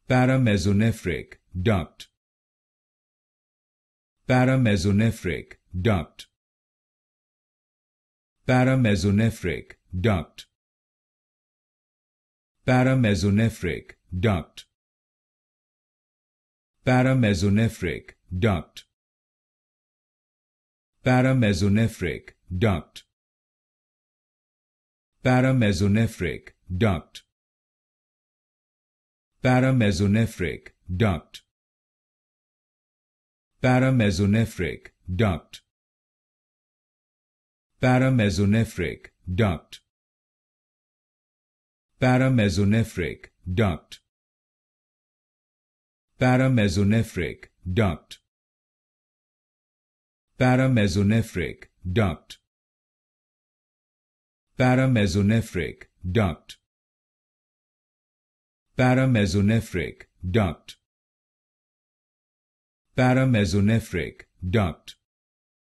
Paramesonephric duct. Paramesonephric duct. Paramesonephric duct. Paramesonephric duct. Paramesonephric duct. Paramesonephric duct. Paramesonephric duct. Paramesonephric duct. Paramesonephric duct. Paramesonephric duct. Paramesonephric duct. Paramesonephric duct. Paramesonephric duct. Paramesonephric duct. Paramesonephric duct. Paramesonephric duct.